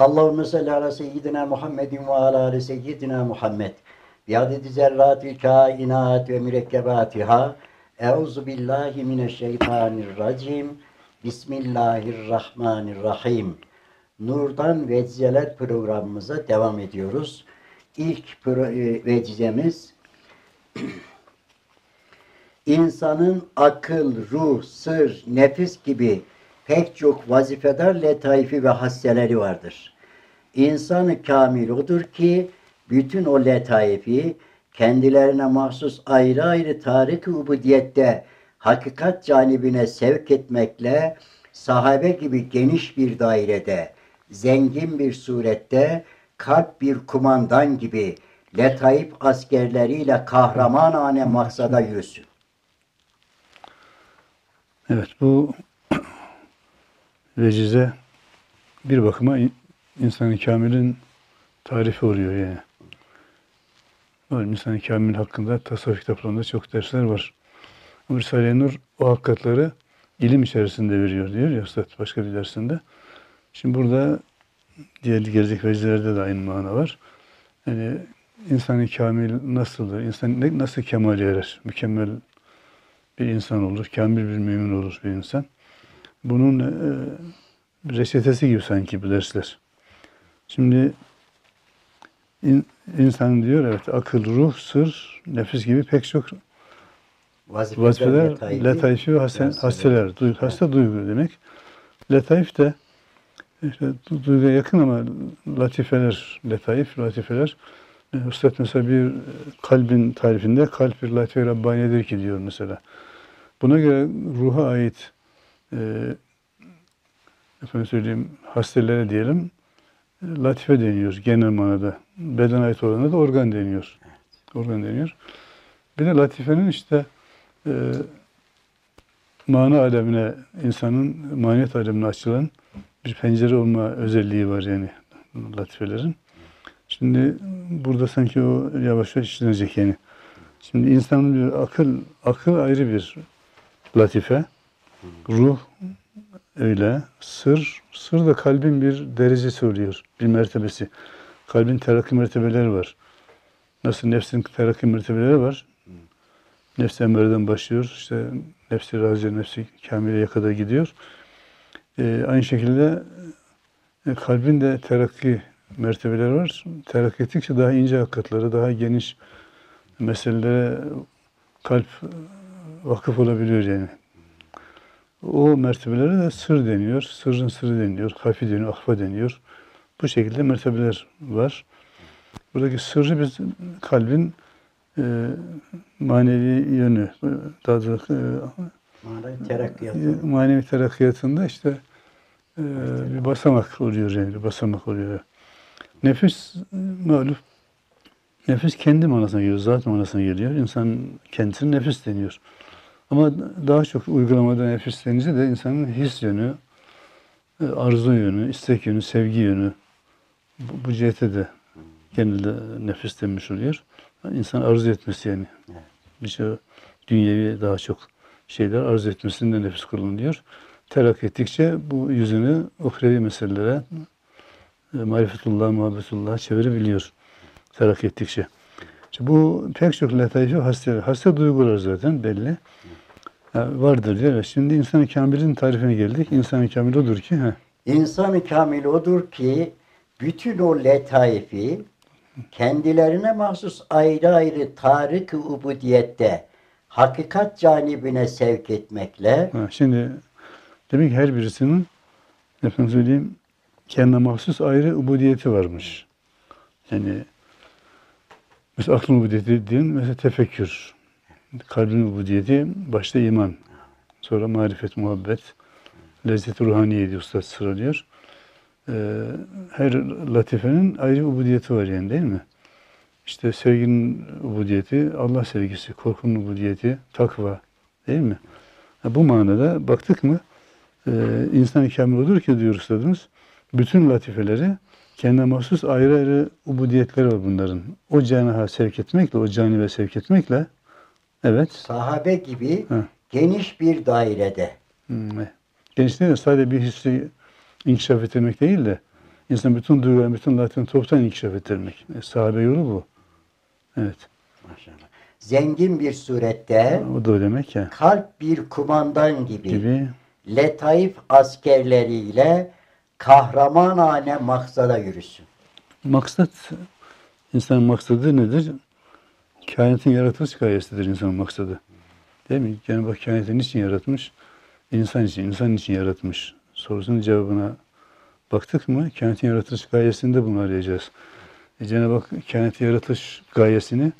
Allahümme salli ala seyyidina Muhammedin ve ala ali seyyidina Muhammed. Bi adedi zerratil kainat ve mürekkebatiha. Euzu billahi mineşşeytanirracim. Bismillahirrahmanirrahim. Nurdan Vecizeler programımıza devam ediyoruz. İlk vecizemiz insanın akıl, ruh, sır, nefis gibi pek çok vazifedar letaifi ve hasseleri vardır. İnsan-ı kamil odur ki bütün o letaifi kendilerine mahsus ayrı ayrı tarik-i ubudiyette hakikat canibine sevk etmekle sahabe gibi geniş bir dairede, zengin bir surette, kalp bir kumandan gibi letaif askerleriyle kahramanane maksada yürüsün. Evet, bu vecize bir bakıma insan-ı kamilin tarifi oluyor yani. İnsan-ı kamil hakkında tasavvuf kitaplarında çok dersler var. Ama Risale-i Nur o hakikatleri ilim içerisinde veriyor diyor ya Üstad başka bir dersinde. Şimdi burada diğer gelecek vecizelerde de aynı mana var. Yani insan-ı kamil nasıldır? İnsan nasıl kemale erer? Mükemmel bir insan olur, kamil bir mümin olur bir insan. Bunun reçetesi gibi sanki bu dersler. Şimdi insan diyor evet akıl, ruh, sır, nefis gibi pek çok vazifeler, letaifi ve hasseler, hasse duygu demek. Letaif de işte duyguya yakın ama latifeler, letaif, latifeler. Üstad mesela bir kalbin tarifinde kalp bir latife-i Rabbaniyedir ki diyor mesela. Buna göre ruha ait efendim söyleyeyim hasselere diyelim latife deniyor genel manada. Beden ait olana da organ deniyor. Organ deniyor. Bir de latifenin işte mana alemine, insanın maniyet alemine açılan bir pencere olma özelliği var yani latifelerin. Şimdi burada sanki o yavaş yavaş işlenecek yani. Şimdi insanın bir akıl ayrı bir latife, ruh öyle, sır da kalbin bir derecesi oluyor, bir mertebesi. Kalbin terakki mertebeleri var. Nasıl nefsin terakki mertebeleri var? Nefs-i emreden başlıyor, işte nefs-i raziye, nefs-i kamileye kadar gidiyor. Aynı şekilde kalbin de terakki mertebeleri var. Terakki ettikçe daha ince hakikatları, daha geniş meselelere kalp vakıf olabiliyor yani. O mertebelere de sır deniyor, sırrın sırrı deniyor, hafi deniyor, ahfa deniyor. Bu şekilde mertebeler var. Buradaki sırrı biz kalbin manevi yönü, daha doğrusu manevi terakkiyatında işte bir basamak oluyor yani, bir basamak oluyor. Nefis malum, nefis kendi manasına geliyor, zat manasına geliyor. İnsan kendisine nefis deniyor. Ama daha çok uygulamada nefis denince de insanın his yönü, arzu yönü, istek yönü, sevgi yönü bu cihete de genelde nefis denmiş oluyor. İnsan arzu etmesi yani. Birçok dünyevi daha çok şeyler arzu etmesinde nefis kullanılıyor. Terakki ettikçe bu yüzünü uhrevi meselelere marifetullah, muhabbetullah'a çevirebiliyor. Terakki ettikçe. İşte bu pek çok letaifi hastalık. Hasta duygular zaten belli. Vardır diyor. Şimdi insan-ı kamilin tarifine geldik. İnsan-ı kamil odur ki İnsan-ı kamil odur ki bütün o letaifi kendilerine mahsus ayrı ayrı tarik-i ubudiyette hakikat canibine sevk etmekle. Şimdi demek ki her birisinin efendim söyleyeyim kendine mahsus ayrı ubudiyeti varmış. Yani mesela aklın ubudiyeti diyelim, mesela tefekkür. Kalbin ubudiyeti başta iman. Sonra marifet, muhabbet, lezzet-i ruhaniye diye Üstad sıralıyor. Her latifenin ayrı ubudiyeti var yani değil mi? İşte sevginin ubudiyeti, Allah sevgisi, korkunun ubudiyeti, takva değil mi? Bu manada baktık mı insan-ı kamil odur ki diyor Üstadımız, bütün latifeleri kendine mahsus ayrı ayrı ubudiyetleri var bunların. O canaha sevk etmekle, o canibe sevk etmekle evet. Sahabe gibi geniş bir dairede. Geniş değil de sadece bir hissi inkişaf ettirmek değil de İnsan bütün duyguların, bütün latiflerini toptan inkişaf ettirmek. Sahabe yolu bu. Evet. Maşallah. Zengin bir surette O da o demek ya. kalp bir kumandan gibi Gibi. letaif askerleriyle kahramanane maksada yürüsün. Maksat, insanın maksadı nedir? Kainatın yaratılış gayesidir insanın maksadı. Değil mi? Cenab-ı Hak kainatı niçin yaratmış? İnsan için, insan için yaratmış. Sorusunun cevabına baktık mı? Kainatın yaratılış gayesinde bunu arayacağız. Cenab-ı Hak kainatı yaratılış gayesini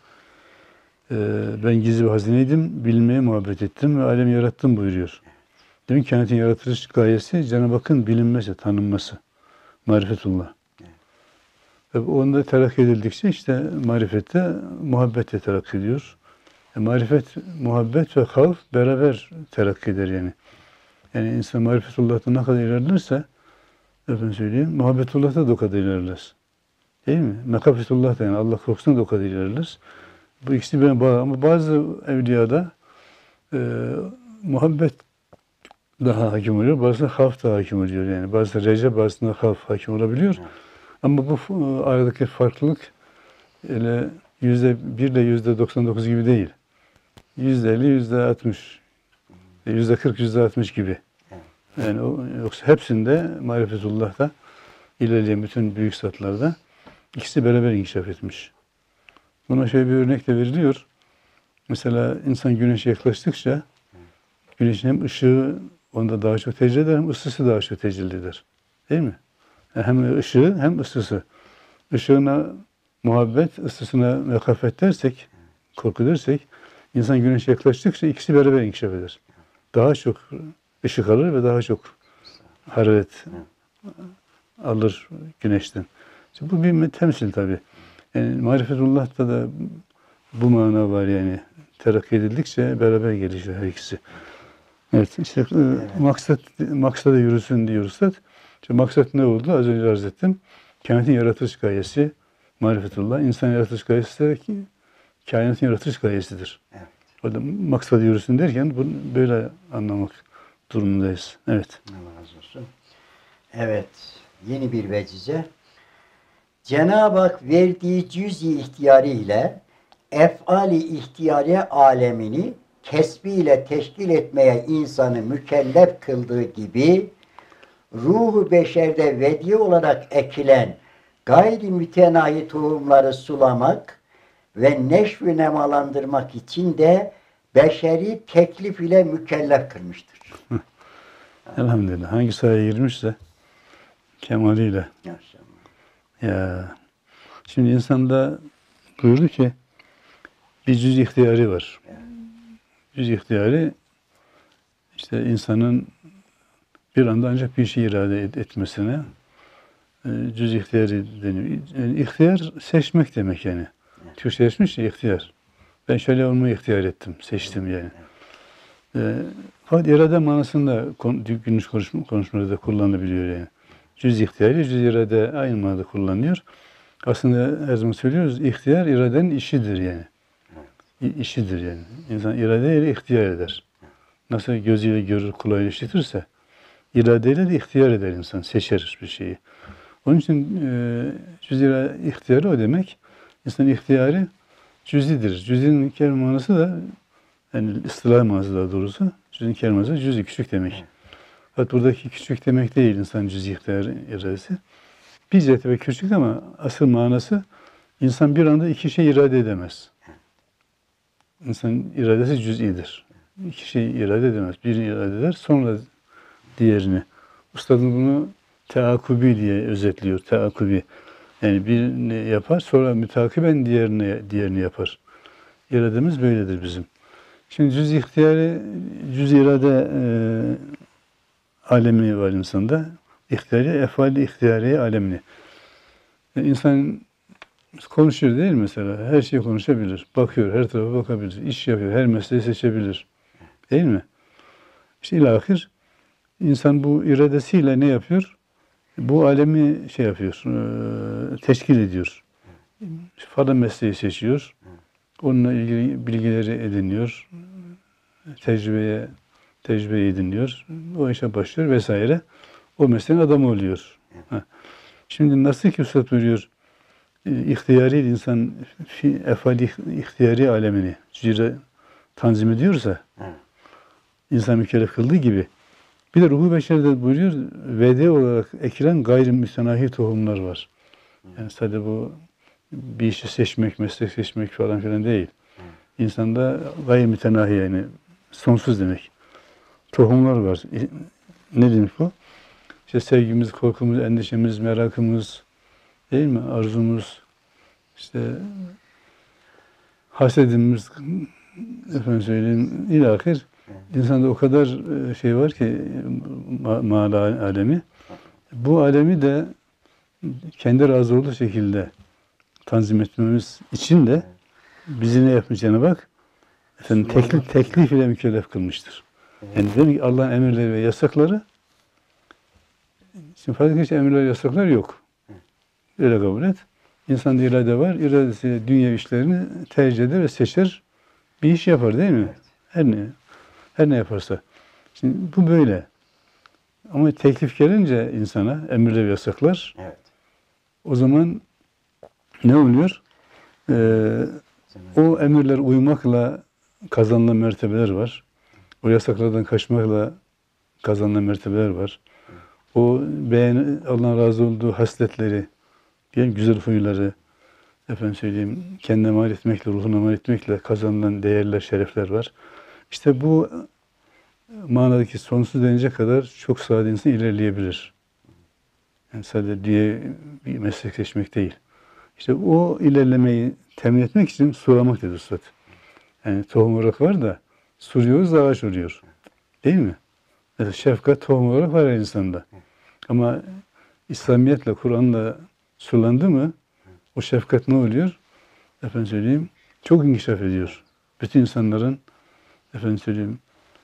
ben gizli bir hazineydim, bilmeye muhabbet ettim ve alemi yarattım buyuruyor. Demek ki kainatın yaratılış gayesi Cenab-ı Hakk'ın bilinmesi, tanınması. Marifetullah. Ve onda terakki edildikçe işte marifette muhabbete terakki ediyor. Marifet, muhabbet ve havf beraber terakki eder yani. Yani insan marifetullah'ta ne kadar ilerlerse, efendim söyleyeyim, muhabbetullah'ta da o kadar ilerler. Değil mi? Mekafetullah'ta yani Allah korkusunda da o kadar ilerler. Bu ikisi birbirine bağlı ama bazı evliyada muhabbet daha hakim oluyor, bazısında havf daha hakim oluyor yani. Bazısında reca, bazısında havf hakim olabiliyor. Ama bu aradaki farklılık öyle %1 ile %99 gibi değil. %50, %60, %40, %60 gibi. Yani yoksa hepsinde marifetullah'ta ilerleyen bütün büyük zatlarda ikisi beraber inkişaf etmiş. Buna şöyle bir örnek de veriliyor. Mesela insan güneşe yaklaştıkça güneşin hem ışığı onda daha çok tecelli eder hem ısısı daha çok tecelli eder. Değil mi? Yani hem ışığı hem ısısı. Işığına muhabbet, ısısına mekafet dersek, korku dersek, insan güneşe yaklaştıkça ikisi beraber inkişaf eder. Daha çok ışık alır ve daha çok hararet alır güneşten. İşte bu bir temsil tabii. Yani marifetullah'ta da bu mana var yani. Terakki edildikçe beraber gelişiyor her ikisi. Evet, işte maksada yürüsün diyor Üstad. İşte maksat ne oldu? Az önce arz ettim. Kainatın yaratılış gayesi marifetullah. İnsan yaratılış gayesi de kainatın yaratılış gayesidir. Evet. O da maksada yürüsün derken bunu böyle anlamak durumundayız. Evet. Allah razı olsun. Evet. Yeni bir vecize. Cenab-ı Hak verdiği cüz-i ihtiyarı ile ef'ali ihtiyari alemini kesbiyle teşkil etmeye insanı mükellef kıldığı gibi ruhu beşerde vedi olarak ekilen gayri mütenahi tohumları sulamak ve neşv-ü nemalandırmak için de beşeri teklif ile mükellef kılmıştır. Elhamdülillah. Hangi sahaya girmişse kemaliyle. Maşallah. Ya. Şimdi insanda buyurdu ki bir cüz ihtiyarı var. Cüz ihtiyarı işte insanın bir anda ancak bir şey irade etmesine cüz ihtiyarı deniyor. Yani ihtiyar seçmek demek yani. Türkçe seçmiş ya ihtiyar. Ben şöyle olmayı ihtiyar ettim, seçtim yani. Fakat irade manasında günlük konuşmalarda kullanılabiliyor yani. Cüz ihtiyarı, cüz irade aynı manada kullanılıyor. Aslında her zaman söylüyoruz, ihtiyar iradenin işidir yani. İşidir yani. İnsan iradeyle ihtiyar eder. Nasıl gözüyle görür, kulağıyla işitirse, iradeyle de ihtiyar eder insan, seçer bir şeyi. Onun için cüz ihtiyarı o demek. İnsanın ihtiyarı cüzidir. Cüzinin kelime manası da, yani istilah manası daha doğrusu, cüzin kelime manası cüzi, küçük demek. Fakat buradaki küçük demek değil insan cüz-i ihtiyar iradesi. Bizzat ve küçük ama asıl manası insan bir anda iki şey irade edemez. İnsanın iradesi cüz'idir. İki şey irade edemez. Birini irade eder, sonra diğerini. Üstadın bunu teakubi diye özetliyor. Teakubi. Yani birini yapar, sonra mütakiben diğerini yapar. İrademiz böyledir bizim. Şimdi cüz ihtiyarı, cüz irade alemi var insanda. İhtiyari, efali ihtiyari alemini. İnsan konuşuyor değil mi mesela? Her şeyi konuşabilir. Bakıyor, her tarafa bakabilir. İş yapıyor, her mesleği seçebilir. Değil mi? İşte ilahir insan bu iradesiyle ne yapıyor? Bu alemi şey yapıyor, teşkil ediyor. Falan mesleği seçiyor. Onunla ilgili bilgileri ediniyor. Tecrübe ediniyor. O işe başlıyor vesaire. O mesleğin adamı oluyor. Şimdi nasıl ki Üstad buyuruyor, ihtiyari insan efali ihtiyari alemini cüz'e tanzim ediyorsa, Evet. insan mükellef kıldığı gibi, bir de ruhu beşerde buyuruyor, vede olarak ekilen gayrimütenahi tohumlar var. Yani sadece bu bir işi seçmek, meslek seçmek falan filan değil. İnsanda gayrimütenahi, yani sonsuz demek. Tohumlar var. Ne demek bu? İşte sevgimiz, korkumuz, endişemiz, merakımız, değil mi? Arzumuz, işte hasedimiz, efendim söyleyeyim, ilahir. İnsanda o kadar şey var ki, mana alemi. Bu alemi de kendi razı olduğu şekilde tanzim etmemiz için de bizi ne yapmış Cenab-ı Hak? Efendim teklif ile mükellef kılmıştır. Yani demek ki Allah'ın emirleri ve yasakları, şimdi fark ettiğin emirler, yasaklar yok. Öyle kabul et. İnsanda irade var. İradesiyle dünya işlerini tercih eder ve seçer. Bir iş yapar, değil mi? Evet. Her ne yaparsa. Şimdi bu böyle. Ama teklif gelince insana, emirler ve yasaklar, Evet. o zaman ne oluyor? O emirler uymakla kazanılan mertebeler var. O yasaklardan kaçmakla kazanılan mertebeler var. O Allah'ın razı olduğu hasletleri, yani güzel huyları, efendim söyleyeyim, kendine mal etmekle, ruhuna mal etmekle kazanılan değerler, şerefler var. İşte bu manadaki sonsuz denize kadar çok sade insan ilerleyebilir. Yani sadece diye bir meslek seçmek değil. İşte o ilerlemeyi temin etmek için sulamak dedi Üstad. Yani tohum olarak var da suluyoruz da ağaç oluyor. Değil mi? Mesela şefkat tohum olarak var her insanda. Ama İslamiyetle, Kur'an'la sulandı mı o şefkat ne oluyor? Efendim söyleyeyim, çok inkişaf ediyor. Bütün insanların, efendim söyleyeyim,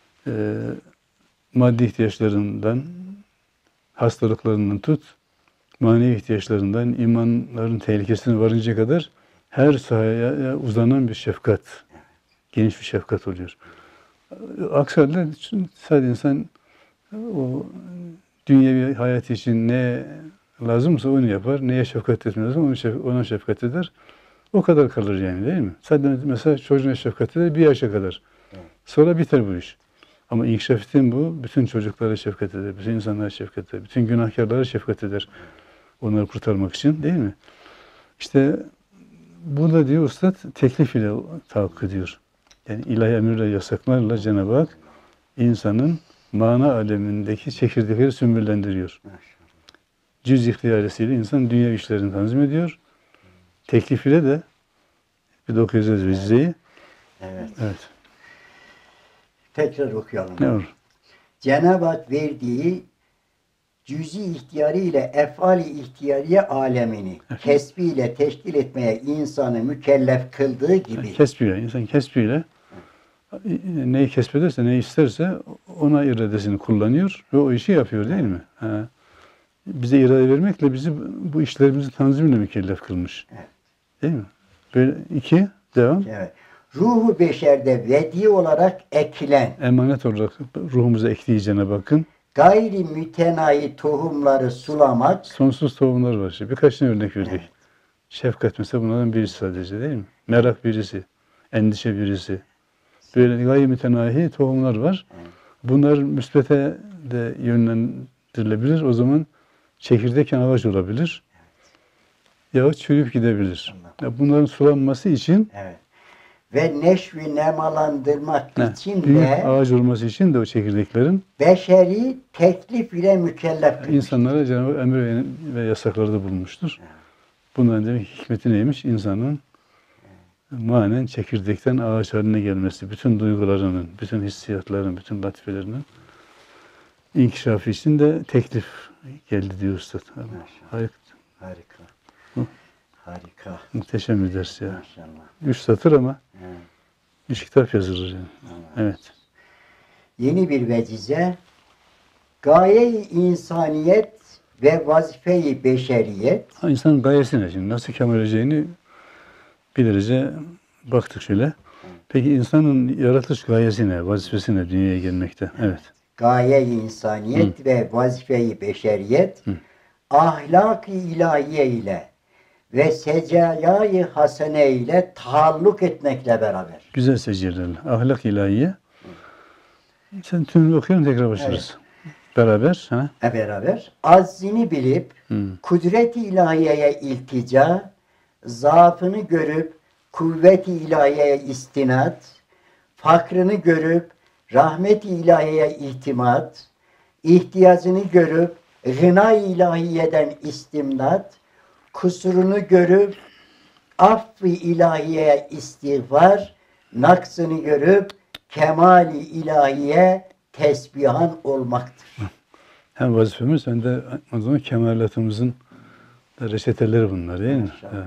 maddi ihtiyaçlarından, hastalıklarından tut, manevi ihtiyaçlarından, imanların tehlikesine varınca kadar her sahaya uzanan bir şefkat, geniş bir şefkat oluyor. Aksi halde sadece insan o dünyevi hayat için ne lazımsa onu yapar, neye şefkat etmez ona şefkat eder. O kadar kalır yani, değil mi? Sadece mesela çocuğuna şefkat eder bir yaşa kadar. Sonra biter bu iş. Ama inkişaf ettiğin bu, bütün çocuklara şefkat eder, bütün insanlara şefkat eder, bütün günahkarlara şefkat eder. Onları kurtarmak için, değil mi? İşte burada diyor Üstad, teklif ile tahakkuk ediyor. Yani ilahi emirle, yasaklarla Cenab-ı Hak insanın mana alemindeki çekirdekleri sümbüllendiriyor. Cüz ihtiyaresiyle insan dünya işlerini tanzim ediyor. Teklif ile de bir de okuyacağız vecizeyi. Evet. Evet. Tekrar okuyalım. Ne olur? Cenab-ı Hak verdiği cüz-i ihtiyarı ile efali ihtiyariye alemini kesbiyle teşkil etmeye insanı mükellef kıldığı gibi. Kesbiyle, insan kesbiyle neyi kesbederse, neyi isterse ona iradesini kullanıyor ve o işi yapıyor, değil mi? Ha. Bize irade vermekle bizi bu işlerimizi tanzimle mükellef kılmış. Evet. Değil mi? Böyle iki, devam. Evet. Ruhu beşerde vedi olarak ekilen, Emanet olarak ruhumuza ektiği Cenab-ı Hakk'ın gayri mütenahi tohumları sulamak. sonsuz tohumlar var. İşte birkaçını örnek verdik. Evet. Şefkat mesela bunlardan birisi sadece, değil mi? Merak birisi, endişe birisi. Böyle gayri mütenahi tohumlar var. Evet. Bunlar müsbete de yönlendirilebilir. O zaman çekirdek ağaç olabilir. Yahut çürüyüp gidebilir. Bunların sulanması için, Evet. Ve neşvi nemalandırmak için büyük de ağaç olması için de o çekirdeklerin beşeri teklif ile mükellef kılmış. insanlara Cenab-ı Hak emir ve yasaklarda bulunmuştur. Bunların demek hikmeti neymiş? İnsanın manen çekirdekten ağaç haline gelmesi, bütün duygularının, bütün hissiyatların, bütün latifelerinin inkişafı için de teklif geldi diyor Üstad. Harika. Harika. Hı. Harika. Muhteşem bir ders ya. Maşallah. 3 satır ama Evet. 3 kitap yazılır yani. Evet. Yeni bir vecize. Gaye-i insaniyet ve vazife-i beşeriyet. İnsanın gayesi ne şimdi? Nasıl kemal edeceğini bilirize baktık şöyle. Peki insanın yaratılış gayesi ne? Vazifesi ne dünyaya gelmekte? Evet. Gaye-i insaniyet ve vazife-i beşeriyet. ahlak-ı ilahiye ile ve secayayı hasene ile taalluk etmekle beraber. Güzel secdelerle. Ahlak ilahiye. Sen tümünü okuyalım tekrar başlarız. Beraber. Ha? Beraber aczini bilip kudret-i ilahiyeye iltica, zaafını görüp kuvvet-i ilahiyeye istinat, fakrını görüp rahmet-i ilahiyeye ihtimat, ihtiyacını görüp gına-i ilahiyeden istimdat, kusurunu görüp aff-ı ilahiyeye istiğfar, naksını görüp kemal-i ilahiye tesbihan olmaktır. Hem vazifemiz hem de o zaman kemalatımızın da reçeteleri bunlar değil mi? Evet.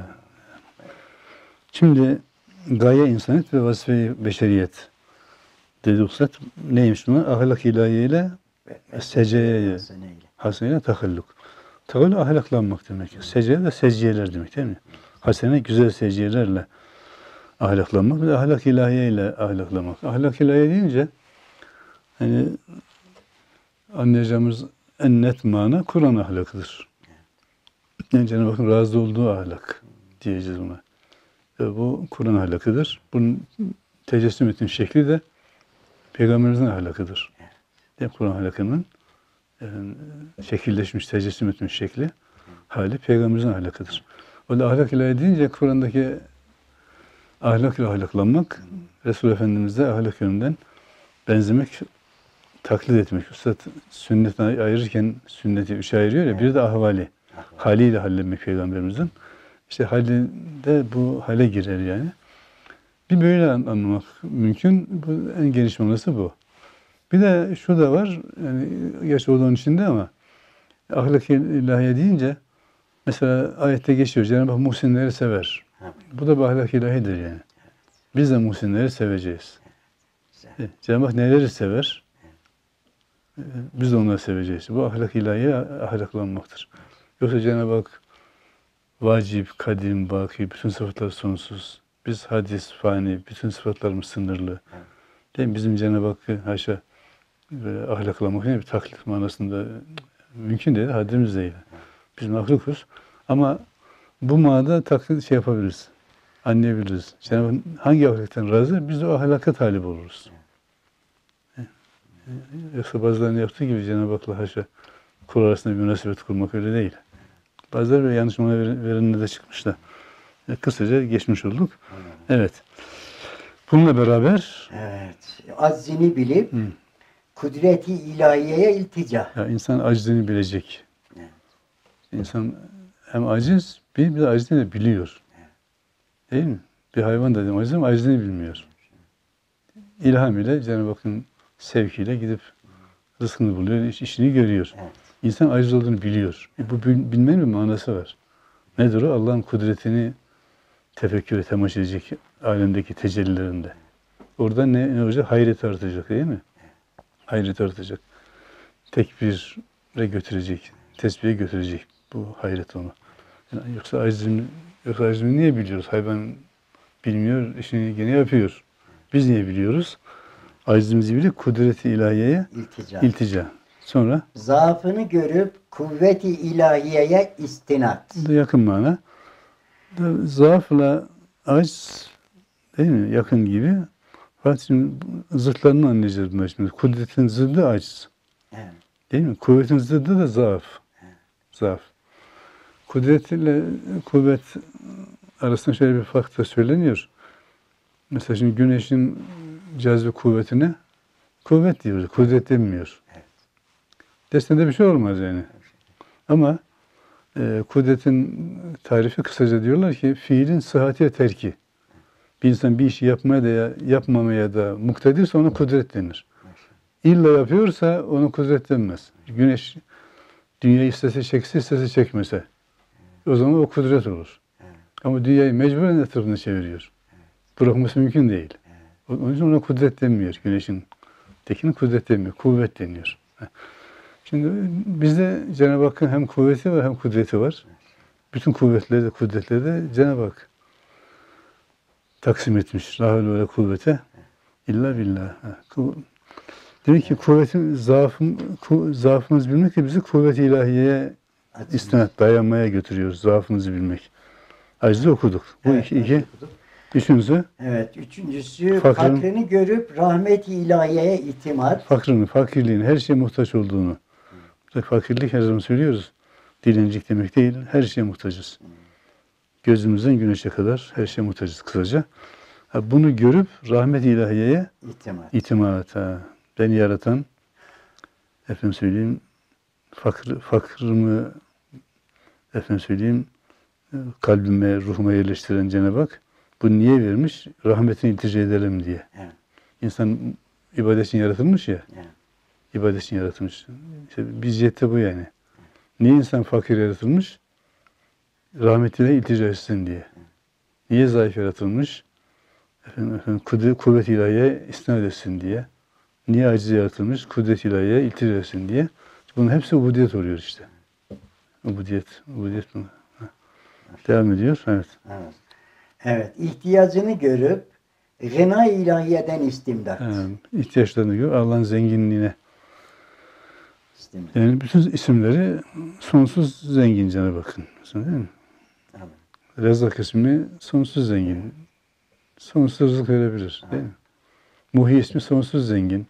Şimdi gaye insaniyet ve vazife-i beşeriyet dedi Üstad. Neymiş bunlar? Ahlak ilahiyle seceye haseneyle takalluk. Takalluk ahlaklanmak demek. Seceye de secciyeler demek değil mi? Hasene güzel secciyelerle ahlaklanmak ve ahlak ilahiyle ahlaklanmak. Ahlak ilahiye deyince hani anlayacağımız en net mana Kur'an ahlakıdır. Yani Cenab-ı Hakk'ın razı olduğu ahlak diyeceğiz buna. Bu Kur'an ahlakıdır. Bunun tecessüm ettiği şekli de Peygamberimizin ahlakıdır. Yani Kur'an ahlakının şekilleşmiş, tecessüm etmiş şekli hali Peygamberimizin ahlakıdır. O da ahlak ilahi deyince Kur'an'daki ahlakla ahlaklanmak, Resul Efendimiz'e ahlak yönünden benzemek, taklit etmek. Üstad sünnetten ayırırken sünneti üçe ayırıyor ya, bir de ahvali. Haliyle hallenmek Peygamberimizin. İşte halinde bu hale girer yani. Bir böyle anlamak mümkün. Bu en geniş manası bu. Bir de şu da var, yani gerçi o da onun içinde ama ahlak-ı ilahiye deyince mesela ayette geçiyor. Cenab-ı Hak muhsinleri sever. Bu da bir ahlak-ı ilahidir yani. Biz de muhsinleri seveceğiz. Cenab-ı Hak neleri sever? Biz de onları seveceğiz. Bu ahlak-ı ilahiye ahlaklanmaktır. Yoksa Cenab-ı Hak vacip, kadim, baki, bütün sıfatlar sonsuz. Biz hadis, fani, bütün sıfatlarımız sınırlı. Değil mi? Bizim Cenab-ı Hakk'ı haşa ahlaklamak bir taklit manasında mümkün değil, haddimiz değil. Biz mahlukuz. Ama bu manada taklit yapabiliriz. Anlayabiliriz. Cenab-ı Hak hangi ahlaktan razı? Biz de o ahlaka talip oluruz. Yoksa bazılarının yaptığı gibi Cenab-ı Hak'la haşa kul arasında bir münasebet kurmak öyle değil. Bazıları böyle yanlış mana verenle de çıkmış da. Kısaca geçmiş olduk. Evet. Bununla beraber aczini bilip kudret-i ilahiyeye iltica. Ya insan aczini bilecek. İnsan hem aciz, bir de acizini de biliyor. Değil mi? Bir hayvan da aciz ama acizini bilmiyor. İlham ile Cenab-ı Hakk'ın sevkiyle gidip rızkını buluyor, işini görüyor. İnsan aciz olduğunu biliyor. Bu bilmenin bir manası var. Nedir o? Allah'ın kudretini tefekkür temaşa edecek alemdeki tecellilerinde. Orada ne olacak? Hayret artacak değil mi? Hayret artacak. Tekbire götürecek, tesbihe götürecek bu hayret onu. Yani yoksa acizimi niye biliyoruz? Hayvan bilmiyor, işini gene yapıyor. Biz niye biliyoruz? Acizimizi bilip kudret-i ilahiyeye iltica. Sonra zaafını görüp kuvvet-i ilahiyeye istinat. Bu da yakın mana. Zaafla aciz değil mi? Yakın gibi. Fakat şimdi zıtlarını anlayacağız bunlar şimdi. Kudretin zıddı aciz. Evet. Değil mi? Kuvvetin zıddı da zaaf. Evet. Zaaf. Kudret ile kuvvet arasında şöyle bir fark da söyleniyor. Mesela şimdi güneşin cazibe kuvvetine kuvvet diyoruz. Kudret demiyor. Evet. Desende bir şey olmaz yani. Ama kudretin tarifi kısaca diyorlar ki fiilin sıhhati ve terki. Bir insan bir işi yapmaya da yapmamaya da muktedirse ona kudret denir. İlla yapıyorsa ona kudret denmez. Güneş dünyayı istese çekse, istese çekmese. O zaman o kudret olur. Ama dünyayı mecburen etrafına çeviriyor. Bırakması mümkün değil. Onun için ona kudret denmiyor. Güneşin tekini kudret denmiyor. Kuvvet deniyor. Şimdi bizde Cenab-ı Hakk'ın hem kuvveti var hem kudreti var. Bütün kuvvetleri de kudretleri de Cenab-ı Hak taksim etmiş. La havle ve la kuvvete illa billah. Demek ki kuvvetin zaafımız bilmek de bizi kuvvet-i ilahiyeye istinat, dayanmaya götürüyor. Zaafımızı bilmek. Acizi okuduk. Bu iki. Üçüncüsü? Evet. Üçüncüsü Fakrın, fakrını görüp rahmet-i ilahiyeye itimat. fakirliğin, her şeye muhtaç olduğunu. Fakirlik her zaman söylüyoruz. Dilencilik demek değil. Her şeye muhtacız. Gözümüzden güneşe kadar her şeye muhtacız kısaca. Bunu görüp rahmet-i ilahiyeye itimat. Beni yaratan, efendim söyleyeyim, fakrımı, efendim söyleyeyim, kalbime, ruhuma yerleştiren Cenab-ı Hak bunu niye vermiş? Rahmetine iltica edelim diye. Evet. İnsan ibadet için yaratılmış ya. Evet. İbadet için yaratılmış. İşte biziyette bu yani. Niye insan fakir yaratılmış? Rahmetine iltica etsin diye. Niye zayıf yaratılmış? Kuvvet ilahiye istinad etsin diye. Niye aciz yaratılmış? Kudret ilahiye iltica etsin diye. Bunun hepsi ubudiyet oluyor işte. Ubudiyet bu. Devam ediyor. Evet. Evet. İhtiyacını görüp gına ilahiyeden istimdat. İhtiyaçlarını görüp Allah'ın zenginliğine. İstimdat. Yani bütün isimleri sonsuz zengin Cenab-ı Hakk'ın. Değil mi? Tamam. Rezzak ismi sonsuz zengin. Sonsuz rızık verebilir. Değil mi? Muhyi ismi sonsuz zengin.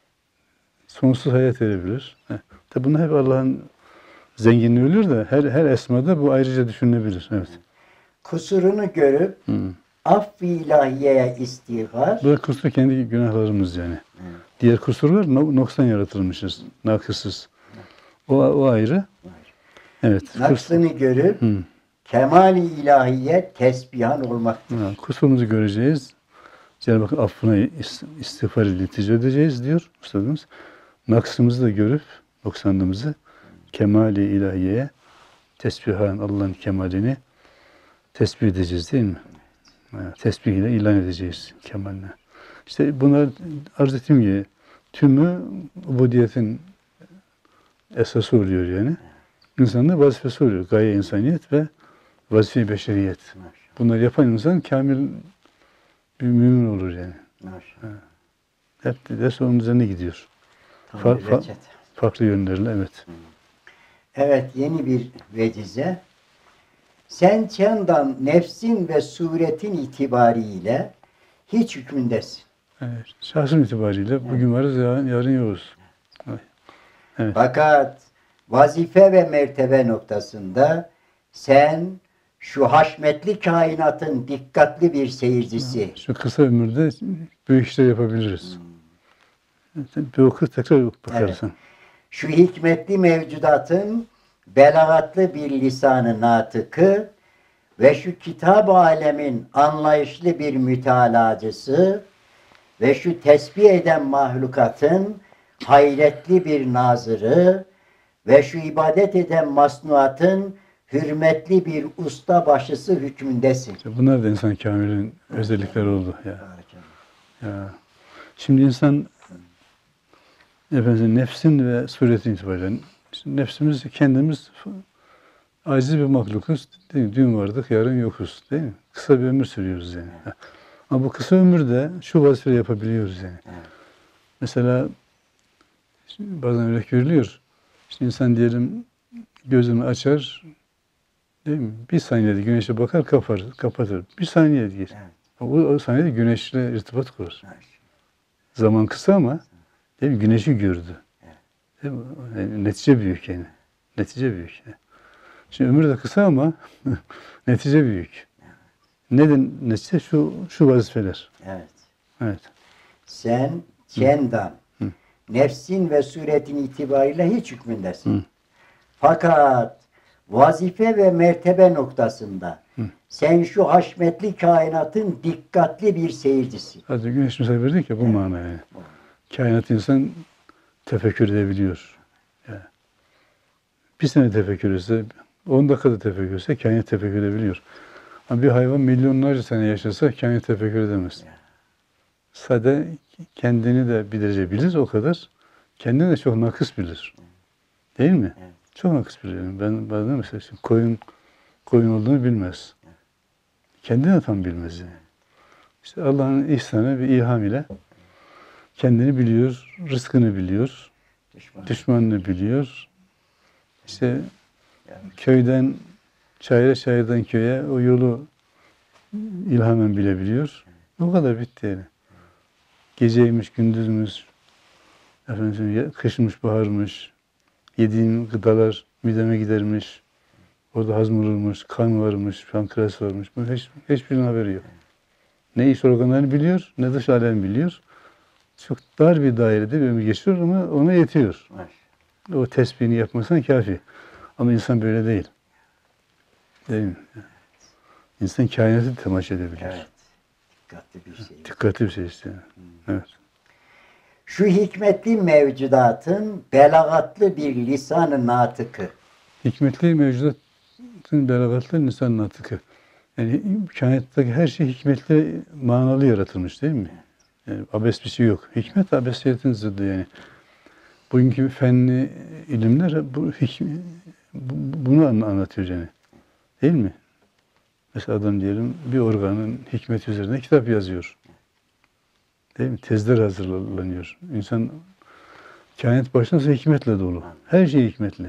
Sonsuz hayat verebilir. Tabi bunlar hep Allah'ın zenginliği oluyor da her esmada bu ayrıca düşünülebilir. Evet. Kusurunu görüp aff-ı ilahiyeye istiğfar. Bu kusur kendi günahlarımız yani. Diğer kusurlar noksan yaratılmışız. Nakıssız. O ayrı. Evet. Naksını görüp kemal-i ilahiye tesbihan olmaktır. Kusurumuzu göreceğiz. Cenab-ı Hak affına istiğfar ile iltica edeceğiz diyor Üstadımız. Naksımızı da görüp noksanlığımızı kemal-i ilahiyeye tesbihan, Allah'ın kemalini tesbih edeceğiz değil mi? Tesbih ile ilan edeceğiz kemaline. İşte bunlar arz ettiğim gibi tümü ubudiyetin esası oluyor yani. İnsanın da vazifesi oluyor. Gaye insaniyet ve vazife-i beşeriyet. Bunları yapan insan kamil bir mümin olur yani. Hep de onun üzerine gidiyor. Farklı yönlerle evet. Evet, yeni bir vecize. Sen çendan nefsin ve suretin itibariyle hiç hükmündesin. Evet. Şahsım itibariyle bugün varız, yarın yokuz. Evet. Fakat vazife ve mertebe noktasında sen şu haşmetli kainatın dikkatli bir seyircisi. Şu kısa ömürde büyük işler yapabiliriz. Bir oku tekrar bakarsın. Evet. Şu hikmetli mevcudatın belagatlı bir lisanı natıkı ve şu kitab-ı alemin anlayışlı bir mütalacısı ve şu tesbih eden mahlukatın hayretli bir nazırı ve şu ibadet eden masnuatın hürmetli bir usta başısı hükmündesin. Bunlar da insan kamilin özellikleri oldu. Ya. Şimdi insan nefsin ve suretin itibariyle nefsimiz kendimiz aciz bir mahlukuz. Değil mi? Dün vardık, yarın yokuz. Değil mi? Kısa bir ömür sürüyoruz yani. Ama bu kısa ömürde şu vazifeyi yapabiliyoruz yani. Mesela bazen örnek veriliyor. İşte insan diyelim gözünü açar, değil mi? Bir saniyede güneşe bakar, kapatır. Bir saniye değil. O saniyede güneşle irtibat kurar. Zaman kısa ama değil mi? Güneşi gördü. Değil mi? Yani netice büyük yani. Netice büyük. Şimdi ömür de kısa ama netice büyük. Neden netice? Şu vazifeler. Evet. Sen kendan nefsin ve suretin itibariyle hiç hükmündesin. Fakat vazife ve mertebe noktasında sen şu haşmetli kainatın dikkatli bir seyircisi. Hadi güneş misal verdik ya bu manaya. Kainat insan tefekkür edebiliyor. Yani bir sene tefekkür etse, 10 dakikada tefekkür etse kainat tefekkür edebiliyor. Ama bir hayvan milyonlarca sene yaşasa kainat tefekkür edemez. Sade kendini de bir derece bilir o kadar. Kendini de çok nakıs bilir. Değil mi? Çok nakıs bilir. Yani ben bazen mesela koyun olduğunu bilmez. Kendini de tam bilmez yani. İşte Allah'ın ihsanı bir ilham ile kendini biliyor, rızkını biliyor, düşmanını biliyor. İşte köyden çayıra, çayırdan köye o yolu ilhamen bilebiliyor. O kadar bitti yani. Geceymiş, gündüzmüş, efendim, kışmış, baharmış, yediğim gıdalar mideme gidermiş, orada hazm olurmuş, kan varmış, pankreas varmış. Bunun hiçbirinin haberi yok. Ne iç organlarını biliyor, ne dış alem biliyor. Çok dar bir dairede bir ömür geçiyor ama ona yetiyor. O tesbihini yapmasına kafi. Ama insan böyle değil. Değil mi? İnsan kainatı temaşa edebiliyor. Evet. Dikkatli bir şey. Dikkatli bir şey işte. Evet. Şu hikmetli mevcudatın belagatlı bir lisan-ı natıkı. Hikmetli mevcudatın belagatlı lisan natıkı. Yani kainattaki her şey hikmetli, manalı yaratılmış değil mi? Yani abes bir şey yok. Hikmet abesiyetin zıddı yani. Bugünkü fenli ilimler bunu anlatıyor yani. Değil mi? Mesela adam diyelim bir organın hikmeti üzerine kitap yazıyor. Değil mi? Tezler hazırlanıyor. İnsan kainat başına hikmetle dolu. Her şey hikmetli.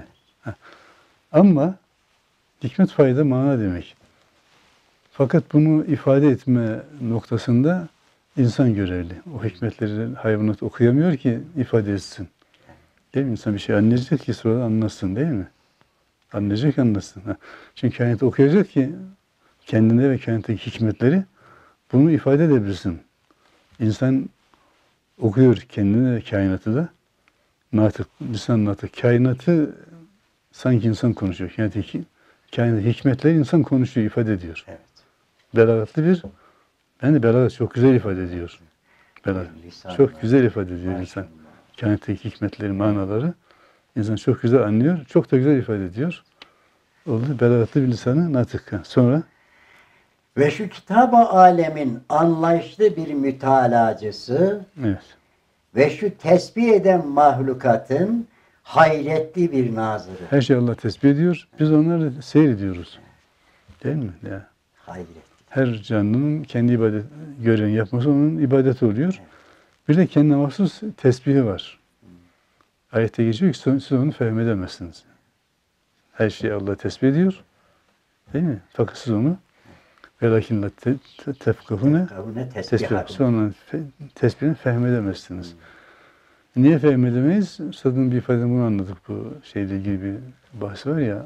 Ama hikmet fayda mana demek. Fakat bunu ifade etme noktasında insan görevli. O hikmetleri hayvanat okuyamıyor ki ifade etsin. Değil mi? İnsan bir şey anlayacak ki sonra anlasın değil mi? Anlayacak, anlasın. Çünkü kainatı okuyacak ki kendine ve kainattaki hikmetleri bunu ifade edebilsin. İnsan okuyor kendine ve kainatı da. Natık, lisan natık. Kainatı sanki insan konuşuyor. Kainat hikmetleri insan konuşuyor, ifade ediyor. Evet. Belagatlı bir, ben de belagat çok güzel ifade ediyor. Çok güzel ifade ediyor insan. Kainattaki hikmetleri, manaları insan çok güzel anlıyor, çok da güzel ifade ediyor. Oldu belagatlı bir lisanı natık. Sonra Ve şu kitap-ı alemin anlayışlı bir mütalacısı evet. ve şu tesbih eden mahlukatın hayretli bir nazırı. Her şey Allah tesbih ediyor. Biz onları seyrediyoruz. Değil mi? Ya. Hayretli. Her canlının kendi ibadet görevini yapması onun ibadeti oluyor. Evet. Bir de kendine mahsus tesbihi var. Ayette geçiyor ki siz onu fehmedemezsiniz. Her şeyi Allah tesbih ediyor. Değil mi? Fakat siz onu velakin la tefkahune tesbih. Siz onun tesbihini fehmedemezsiniz. Niye fehmedemeyiz? Üstadın bir ifadeden bunu anladık. Bu şeyle ilgili bir bahs var ya,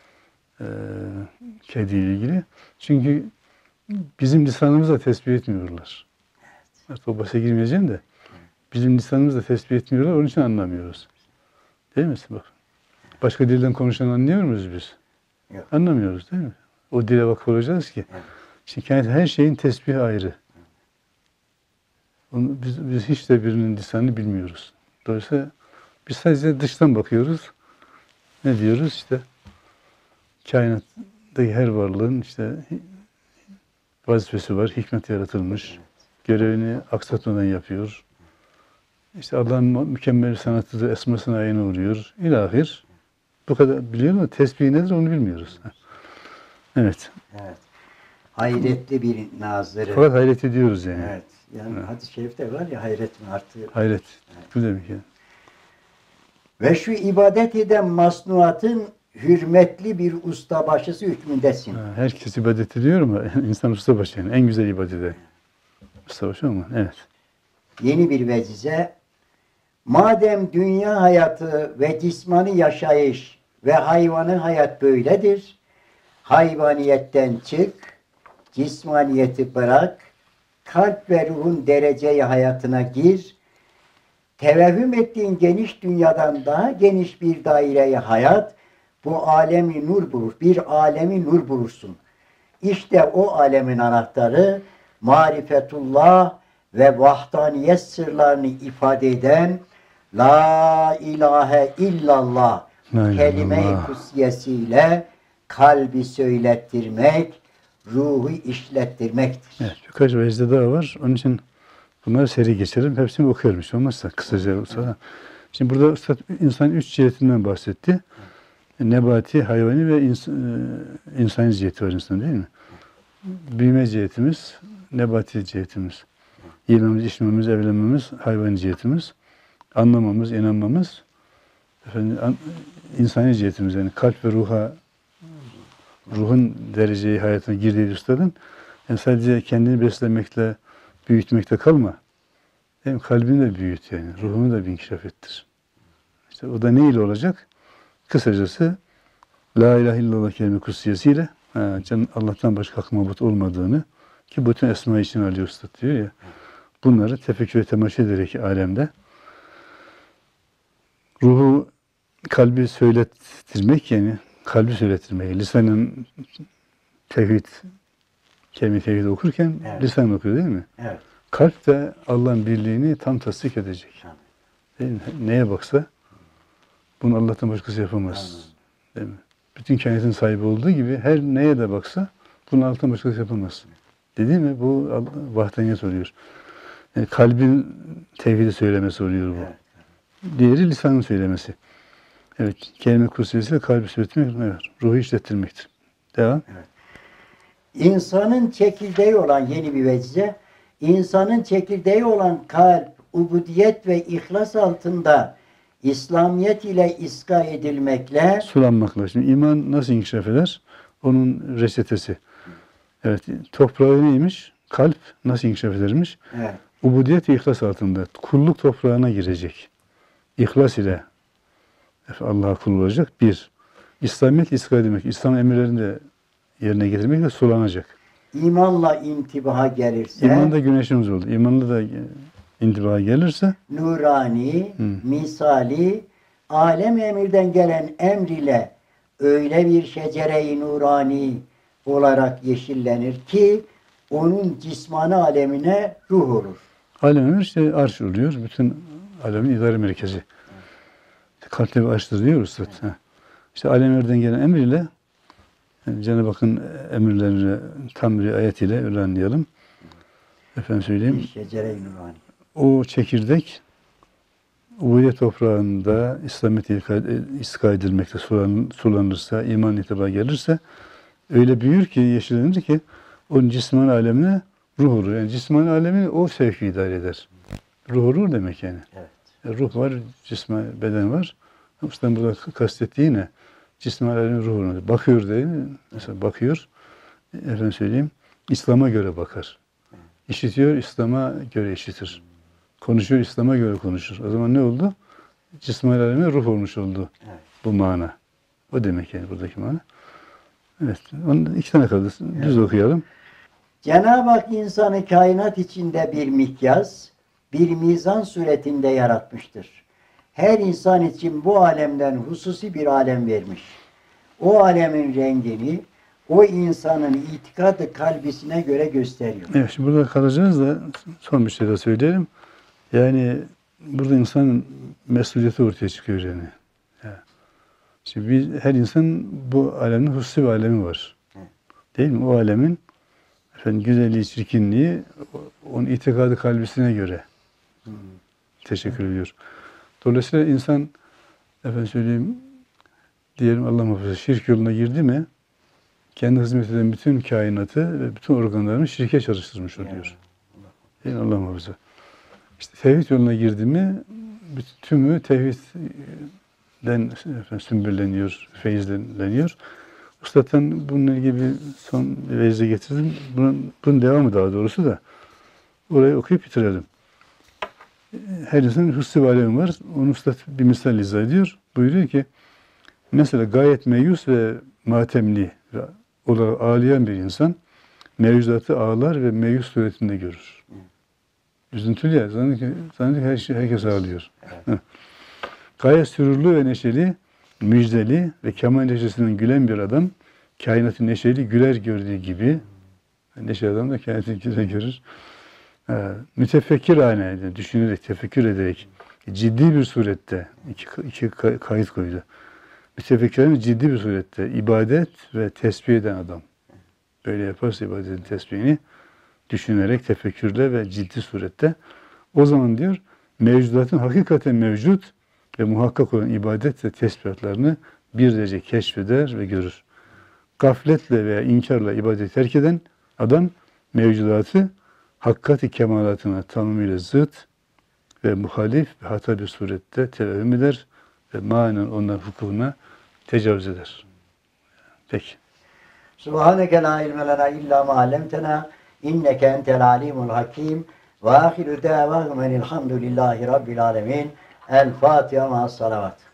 kediyle ilgili. Çünkü bizim lisanımızla tesbih etmiyorlar. Artık o bahse girmeyeceğim de. Bizim lisanımızla tesbih etmiyorlar, onun için anlamıyoruz. Değil mi? Bak. Başka dilden konuşan anlıyor muyuz biz? Yok. Anlamıyoruz değil mi? O dile vakıf olacağız ki. Evet. Şimdi her şeyin tesbihi ayrı. Biz hiç de birinin lisanını bilmiyoruz. Dolayısıyla biz sadece dıştan bakıyoruz. Ne diyoruz işte? Kainattaki her varlığın işte vazifesi var, hikmet yaratılmış. Görevini aksatmadan yapıyor. İşte Allah'ın mükemmel sanatıdır, esmasına ayna uğruyor. İlahir. Bu kadar biliyoruz ama tesbih nedir onu bilmiyoruz. Evet. Evet. Hayretli bir nazırı. Fakat hayret ediyoruz yani. Evet. Yani evet. Hadis-i şerifte var ya hayret mi artı. Hayret. Evet. Bu demek ya. Ve şu ibadet eden masnuatın hürmetli bir ustabaşısı hükmündesin. Herkes ibadet ediyor ama insan ustabaşı yani. En güzel ibadete. Ustabaşı ama evet. Yeni bir vecize. Madem dünya hayatı ve cismani yaşayış ve hayvanı hayat böyledir, hayvaniyetten çık, cismaniyeti bırak, kalp ve ruhun dereceye hayatına gir, tevehhüm ettiğin geniş dünyadan daha geniş bir daireye hayat, bu alemi nur bulur, bir alemi nur bulursun. İşte o alemin anahtarı, marifetullah ve vahdaniyet sırlarını ifade eden La ilahe illallah kelime-i kutsiyesiyle kalbi söylettirmek, ruhu işlettirmektir. Evet, birkaç vecde daha var. Onun için bunları seri geçelim. Hepsini okuyorum. Hiç olmazsa kısaca olsa. Şimdi burada Üstad insan üç cihetinden bahsetti. Nebati, hayvani ve insani ciheti var insan değil mi? Büyüme cihetimiz, nebati cihetimiz. Yememiz, içmemiz, evlenmemiz, hayvani cihetimiz. Anlamamız, inanmamız, efendim, insani cihetimiz, yani kalp ve ruhun dereceyi hayatına girdiği üstadın, yani sadece kendini beslemekle, büyütmekte kalma. Hem kalbini de büyüt yani, ruhunu da bir inkişaf ettir. İşte o da ne ile olacak? Kısacası La ilahe illallah kelime kutsiyesiyle Allah'tan başka hak mabut olmadığını, ki bütün esma için alıyor Üstad diyor ya, bunları tefekkür ve temaşa ederek alemde ruhu, kalbi söylettirmek, yani kalbi söylettirmek. Lisanın tevhid, kelime-i tevhid okurken lisan okuyor değil mi? Evet. Kalp de Allah'ın birliğini tam tasdik edecek. Değil mi? Neye baksa bunu Allah'tan başkası yapamaz. Değil mi? Bütün kainatın sahibi olduğu gibi her neye de baksa bunu Allah'tan başkası yapamaz. Dedi mi? Bu vahdaniyet oluyor. Yani kalbin tevhidi söylemesi oluyor bu. Evet. Diğeri lisanın söylemesi. Evet, kelime kutsiyesiyle kalbi söyletmek, evet, ruhu işlettirmektir. Devam. Evet. İnsanın çekirdeği olan yeni bir vecize, insanın çekirdeği olan kalp, ubudiyet ve ihlas altında İslamiyet ile iska edilmekle Sulanmakla. Şimdi iman nasıl inkişaf eder? Onun reçetesi. Evet, toprağı neymiş? Kalp nasıl inkişaf edermiş? evet, Ubudiyet ve ihlas altında. Kulluk toprağına girecek. İhlas ile Allah'a kul olacak. Bir. İslamiyet iska edilmek. İslam emirlerini de yerine getirmek ve sulanacak. imanla intibaha gelirse İman da güneşimiz oldu. İmanla da intibaha gelirse nurani, misali, alem emirden gelen emr ile öyle bir şecere-i nurani olarak yeşillenir ki onun cismani alemine ruh olur. alem emir işte arş oluyor. Bütün alemin idare merkezi. Kalpte bir arştır diyor Üstad. İşte alem emirden gelen emir ile, yani Cenab-ı Hakk'ın emirlerini tam bir ayet ile öyle anlayalım. Efendim söyleyeyim. Şecere-i nurani. O çekirdek ubudiyet toprağında İslamiyet'e iska edilmekte sulanırsa, iman itibar gelirse öyle büyür ki, yeşillenir ki onun cismani alemine ruh olur. Yani cismani alemi o sevki idare eder. Ruh olur demek yani. Evet. Ruh var, beden var. Usta burada kastettiği ne? Cismani alemin ruh olur. Bakıyor değil mi? Mesela bakıyor. Efendim söyleyeyim. İslam'a göre bakar. İşitiyor, İslam'a göre işitir. Konuşuyor, İslam'a göre konuşur. O zaman ne oldu? Cismani aleme ruh olmuş oldu. Evet. Bu mana. O demek yani buradaki mana. Evet. Onun iki tane kaldı. Düz okuyalım. Cenab-ı Hak insanı kainat içinde bir mikyas, bir mizan suretinde yaratmıştır. Her insan için bu alemden hususi bir alem vermiş. O alemin rengini o insanın itikadı kalbisine göre gösteriyor. Evet, şimdi burada kalacağız da son bir şey daha söyleyelim. Yani burada insanın mesuliyeti ortaya çıkıyor yani. Şimdi her insan bu alemin hususi bir alemi var. Değil mi? O alemin güzelliği, çirkinliği onun itikadı kalbisine göre teşekkür ediyor. Dolayısıyla insan diyelim Allah muhafaza şirk yoluna girdi mi kendi hizmet eden bütün kainatı ve bütün organlarını şirke çalıştırmış oluyor. Değil mi? Allah muhafaza. İşte tevhid yoluna girdi mi tümü tevhidden sümbülleniyor, feyizleniyor. Üstad'dan bununla ilgili bir son vecize getirdim. Bunun devamı daha doğrusu da orayı okuyup bitirelim. Her insanın hususi bir alemi var. Onu Üstad bir misal izah ediyor. Buyuruyor ki mesela gayet meyus ve matemli olarak ağlayan bir insan mevcudatı ağlar ve meyus suretinde görür. Üzüntülü ya. Zannediyor ki herkes ağlıyor. Evet. Gayet sürurlu ve neşeli, müjdeli ve kemal neşesinden gülen bir adam kainatı neşeli güler gördüğü gibi neşeli adam da kainatı güler görür. Mütefekkirane, düşünerek, tefekkür ederek ciddi bir surette iki kayıt koydu. Mütefekkirane ciddi bir surette ibadet ve tesbih eden adam. Böyle yaparsa ibadetin tesbihini düşünerek, tefekkürle ve ciddi surette o zaman diyor mevcudatın hakikaten mevcut ve muhakkak olan ibadet ve tesbihatlarını bir derece keşfeder ve görür. Gafletle veya inkarla ibadeti terk eden adam mevcudatı hakkati kemalatına tamamıyla zıt ve muhalif ve hata bir surette tevehüm eder ve manen onların hukukuna tecavüz eder. Peki. Subhaneke la ilme lena illa ma allamtena inneke entel alimul hakim ve ahiru davahum enilhamdülillahi rabbil alemin. El Fatiha ma'as salavat.